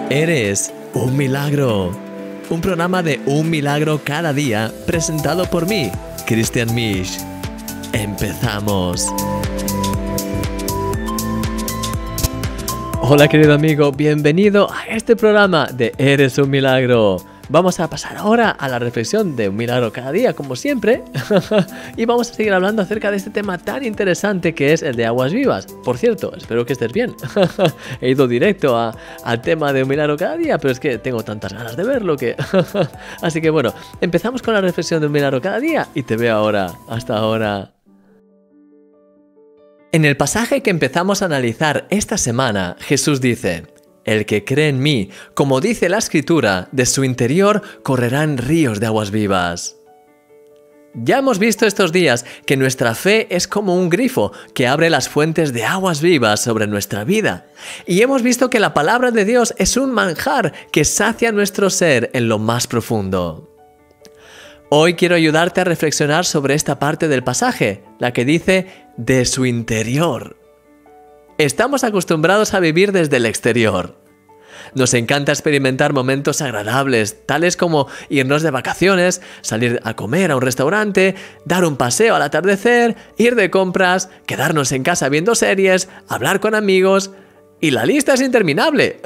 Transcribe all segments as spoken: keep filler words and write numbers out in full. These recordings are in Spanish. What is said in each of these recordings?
Eres un milagro. Un programa de un milagro cada día presentado por mí, Christian Misch. ¡Empezamos! Hola querido amigo, bienvenido a este programa de Eres un milagro. Vamos a pasar ahora a la reflexión de un milagro cada día, como siempre, y vamos a seguir hablando acerca de este tema tan interesante que es el de aguas vivas. Por cierto, espero que estés bien. He ido directo a, al tema de un milagro cada día, pero es que tengo tantas ganas de verlo que... Así que bueno, empezamos con la reflexión de un milagro cada día y te veo ahora. Hasta ahora. En el pasaje que empezamos a analizar esta semana, Jesús dice: el que cree en mí, como dice la Escritura, de su interior correrán ríos de aguas vivas. Ya hemos visto estos días que nuestra fe es como un grifo que abre las fuentes de aguas vivas sobre nuestra vida. Y hemos visto que la palabra de Dios es un manjar que sacia nuestro ser en lo más profundo. Hoy quiero ayudarte a reflexionar sobre esta parte del pasaje, la que dice de su interior. Estamos acostumbrados a vivir desde el exterior. Nos encanta experimentar momentos agradables, tales como irnos de vacaciones, salir a comer a un restaurante, dar un paseo al atardecer, ir de compras, quedarnos en casa viendo series, hablar con amigos, y la lista es interminable.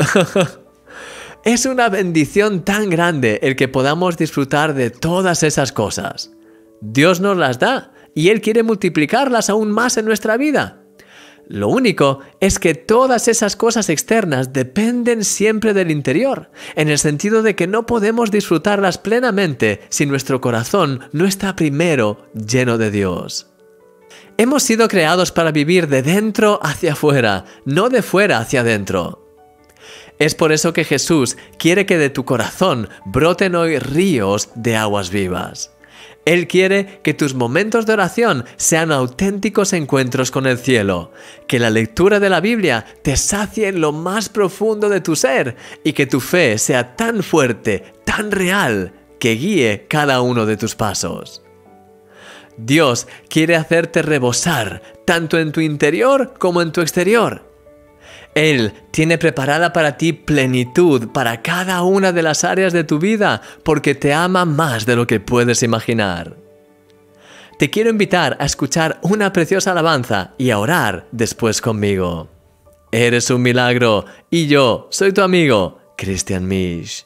Es una bendición tan grande el que podamos disfrutar de todas esas cosas. Dios nos las da y Él quiere multiplicarlas aún más en nuestra vida. Lo único es que todas esas cosas externas dependen siempre del interior, en el sentido de que no podemos disfrutarlas plenamente si nuestro corazón no está primero lleno de Dios. Hemos sido creados para vivir de dentro hacia afuera, no de fuera hacia adentro. Es por eso que Jesús quiere que de tu corazón broten hoy ríos de aguas vivas. Él quiere que tus momentos de oración sean auténticos encuentros con el cielo, que la lectura de la Biblia te sacie en lo más profundo de tu ser y que tu fe sea tan fuerte, tan real, que guíe cada uno de tus pasos. Dios quiere hacerte rebosar, tanto en tu interior como en tu exterior. Él tiene preparada para ti plenitud para cada una de las áreas de tu vida porque te ama más de lo que puedes imaginar. Te quiero invitar a escuchar una preciosa alabanza y a orar después conmigo. Eres un milagro y yo soy tu amigo, Christian Misch.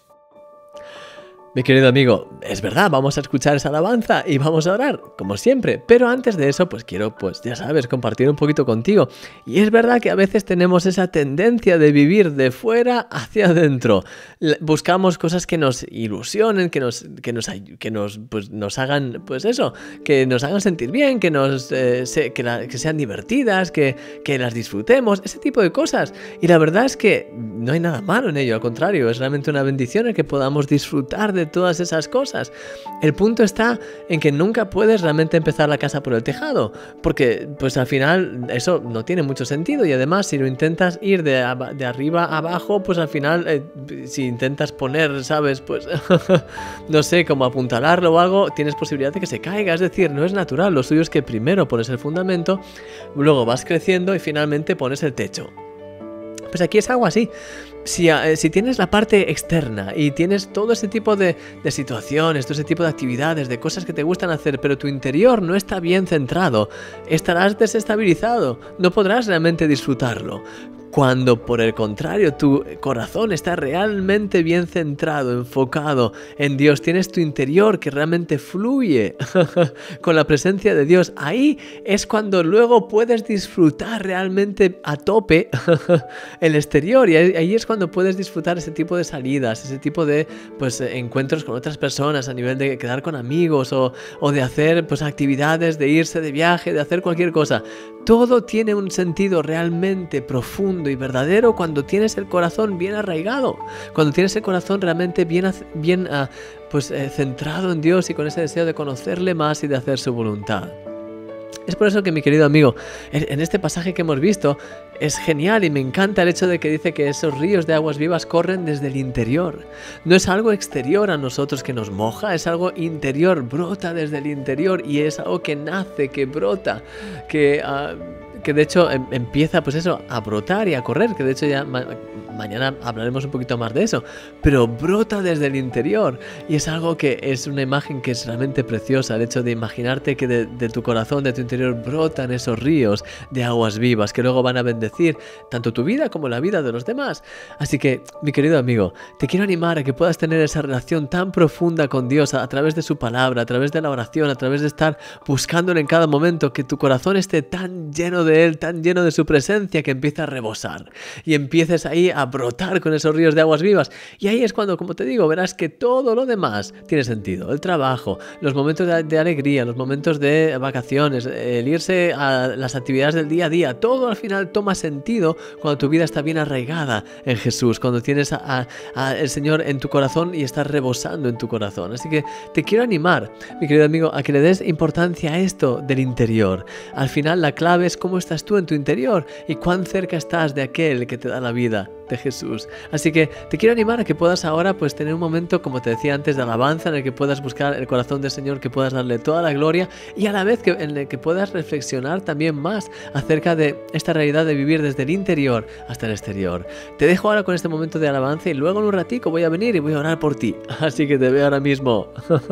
Mi querido amigo, es verdad, vamos a escuchar esa alabanza y vamos a orar, como siempre. Pero antes de eso, pues quiero, pues ya sabes, compartir un poquito contigo. Y es verdad que a veces tenemos esa tendencia de vivir de fuera hacia adentro. Buscamos cosas que nos ilusionen, que nos, que nos, que nos, pues, nos hagan, pues eso, que nos hagan sentir bien, que, nos, eh, se, que, la, que sean divertidas, que, que las disfrutemos, ese tipo de cosas. Y la verdad es que no hay nada malo en ello, al contrario, es realmente una bendición el que podamos disfrutar de todas esas cosas. El punto está en que nunca puedes realmente empezar la casa por el tejado, porque pues al final eso no tiene mucho sentido y además si lo intentas ir de, de arriba a abajo, pues al final eh, si intentas poner, sabes, pues no sé, como apuntalarlo o algo, tienes posibilidad de que se caiga, es decir, no es natural. Lo suyo es que primero pones el fundamento, luego vas creciendo y finalmente pones el techo. Pues aquí es algo así. Si, eh, si tienes la parte externa y tienes todo ese tipo de, de situaciones, todo ese tipo de actividades, de cosas que te gustan hacer, pero tu interior no está bien centrado, estarás desestabilizado, no podrás realmente disfrutarlo. Cuando, por el contrario, tu corazón está realmente bien centrado, enfocado en Dios, tienes tu interior que realmente fluye con la presencia de Dios, ahí es cuando luego puedes disfrutar realmente a tope el exterior y ahí es cuando puedes disfrutar ese tipo de salidas, ese tipo de pues, encuentros con otras personas a nivel de quedar con amigos o, o de hacer pues, actividades, de irse de viaje, de hacer cualquier cosa. Todo tiene un sentido realmente profundo y verdadero cuando tienes el corazón bien arraigado, cuando tienes el corazón realmente bien, bien uh, pues, eh, centrado en Dios y con ese deseo de conocerle más y de hacer su voluntad. Es por eso que, mi querido amigo, en este pasaje que hemos visto, es genial y me encanta el hecho de que dice que esos ríos de aguas vivas corren desde el interior. No es algo exterior a nosotros que nos moja, es algo interior, brota desde el interior y es algo que nace, que brota, que... Uh, que de hecho em, empieza pues eso, a brotar y a correr, que de hecho ya ma mañana hablaremos un poquito más de eso, pero brota desde el interior y es algo que es una imagen que es realmente preciosa, el hecho de imaginarte que de, de tu corazón, de tu interior brotan esos ríos de aguas vivas que luego van a bendecir tanto tu vida como la vida de los demás. Así que, mi querido amigo, te quiero animar a que puedas tener esa relación tan profunda con Dios a, a través de su palabra, a través de la oración, a través de estar buscándole en cada momento, que tu corazón esté tan lleno de Él, tan lleno de su presencia que empieza a rebosar y empieces ahí a brotar con esos ríos de aguas vivas. Y ahí es cuando, como te digo, verás que todo lo demás tiene sentido. El trabajo, los momentos de, de alegría, los momentos de vacaciones, el irse a las actividades del día a día, todo al final toma sentido cuando tu vida está bien arraigada en Jesús, cuando tienes a, a, a el Señor en tu corazón y estás rebosando en tu corazón. Así que te quiero animar, mi querido amigo, a que le des importancia a esto del interior. Al final la clave es cómo estás tú en tu interior y cuán cerca estás de aquel que te da la vida, de Jesús. Así que te quiero animar a que puedas ahora pues tener un momento, como te decía antes, de alabanza en el que puedas buscar el corazón del Señor, que puedas darle toda la gloria y a la vez que, en el que puedas reflexionar también más acerca de esta realidad de vivir desde el interior hasta el exterior. Te dejo ahora con este momento de alabanza y luego en un ratico voy a venir y voy a orar por ti. Así que te veo ahora mismo.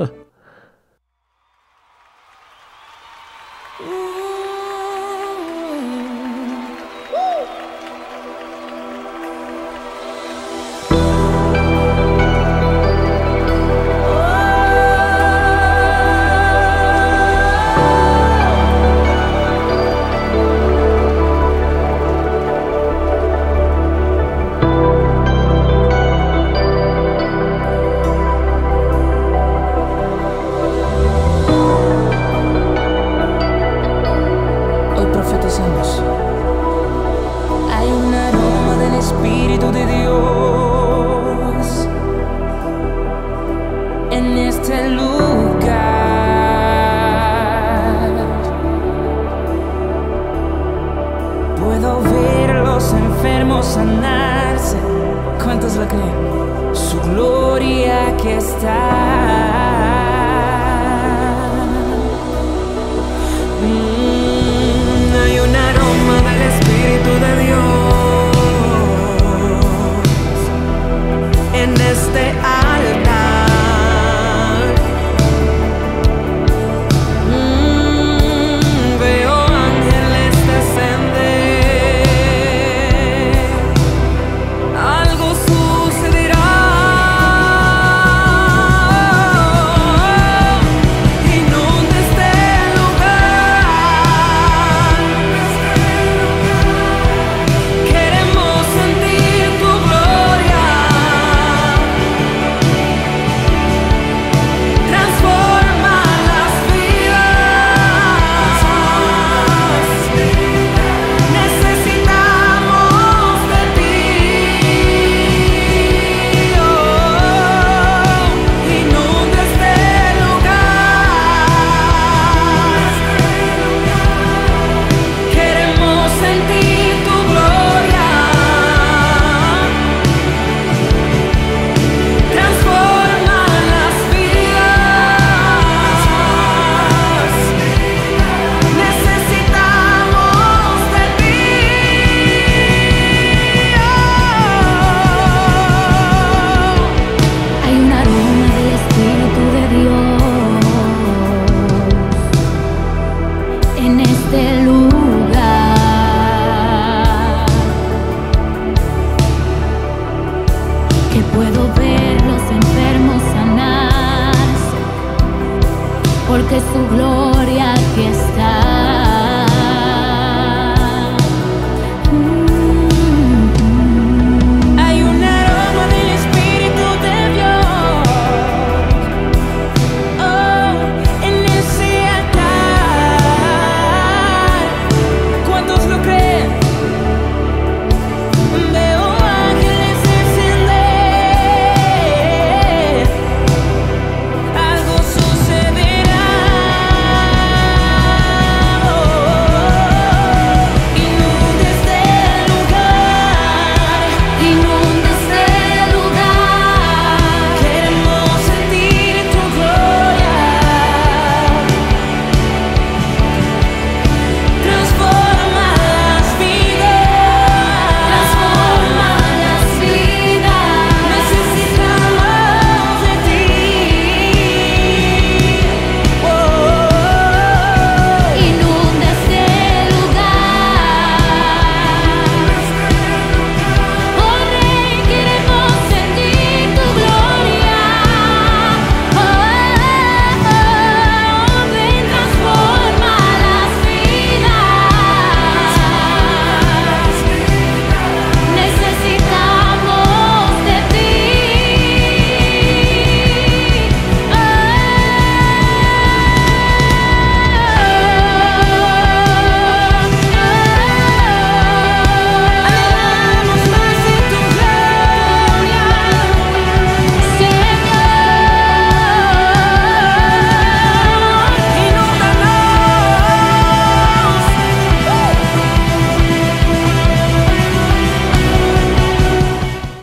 Sanarse, ¿cuántos lo creen? Su gloria aquí está. Mm, hay un aroma del Espíritu de Dios en este altar. Mm, veo ángeles descender. Inunda este lugar.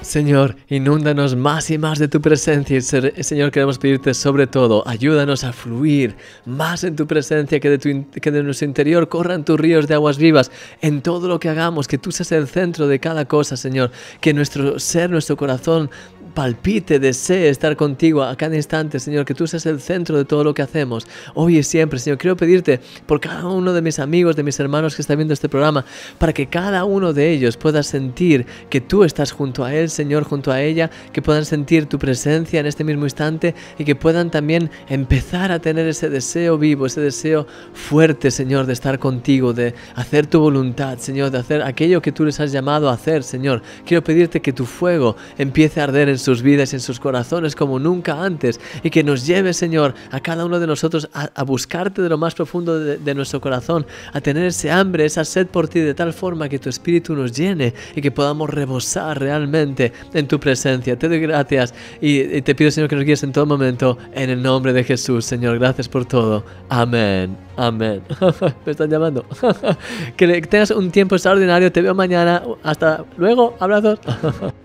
Señor, inúndanos más y más de tu presencia y, Señor, queremos pedirte sobre todo, ayúdanos a fluir más en tu presencia, que de, tu, que de nuestro interior corran tus ríos de aguas vivas en todo lo que hagamos, que tú seas el centro de cada cosa, Señor, que nuestro ser, nuestro corazón palpite, desee estar contigo a cada instante, Señor, que tú seas el centro de todo lo que hacemos, hoy y siempre, Señor. Quiero pedirte por cada uno de mis amigos, de mis hermanos que están viendo este programa, para que cada uno de ellos pueda sentir que tú estás junto a él, Señor, junto a ella, que puedan sentir tu presencia en este mismo instante y que puedan también empezar a tener ese deseo vivo, ese deseo fuerte, Señor, de estar contigo, de hacer tu voluntad, Señor, de hacer aquello que tú les has llamado a hacer, Señor. Quiero pedirte que tu fuego empiece a arder en sus vidas y en sus corazones como nunca antes, y que nos lleve, Señor, a cada uno de nosotros a, a buscarte de lo más profundo de, de nuestro corazón, a tener ese hambre, esa sed por ti, de tal forma que tu Espíritu nos llene y que podamos rebosar realmente en tu presencia. Te doy gracias y, y te pido, Señor, que nos guíes en todo momento, en el nombre de Jesús, Señor. Gracias por todo. Amén. Amén. Me están llamando. Que tengas un tiempo extraordinario. Te veo mañana. Hasta luego. Abrazos.